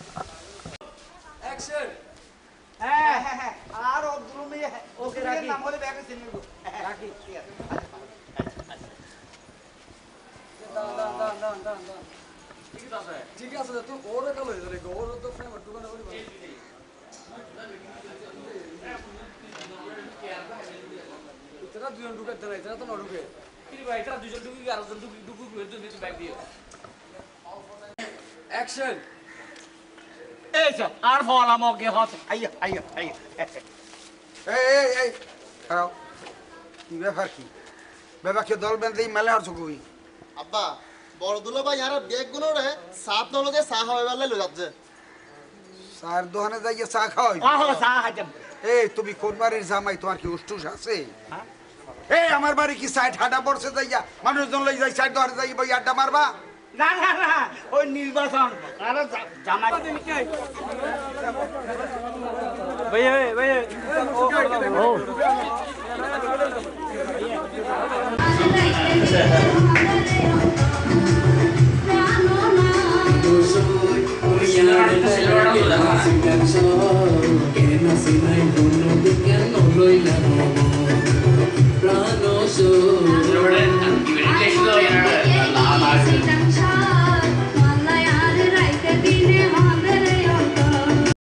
Action. হ্যাঁ হ্যাঁ হ্যাঁ আর অব্দুল মিয়া ওকে, ওকে রাখি। নাম হলে ব্যাগে চিনি গো রাখি। ঠিক আছে দাঁড়ান ঠিক আছে তুই ওরে কালো রে ওর তো ফ্রেম দোকানে বলি ইতরা দুজন ঢুকে দেয় ইতরা তো না ঢুকে কি ভাই এটা দুজন ঢুকি আর দুজন ঢুকি ঢুকি এর জন্য ব্যাগ দিও অ্যাকশন। এই স্যার আর ফলা মগে হত আইয়া আইয়া আইয়া এই খাও কি ব্যাপার কি ব্যাপারকে দল বেঁধেই মেলে আর চকুই আব্বা বড় দুলো ভাই আর ব্যাগ গুলো রে সাত নলগে চা খাওয়াই বেলা লই যাচ্ছে চার দোকানে যাইয়ে চা খাওয়াই আহো সা হাজাম এই তুমি কোন বাড়ির জামাই তোমার কি উষ্টুস আছে এই আমার বাড়ি কি সাইড হাঁটা পড়ছে যাইয়া মানুষজন লই যাই সাইড দোকানে যাই বই আড্ডা মারবা না না না ওই নির্বাচন আর জামাই ভাই ভাই ও Silakan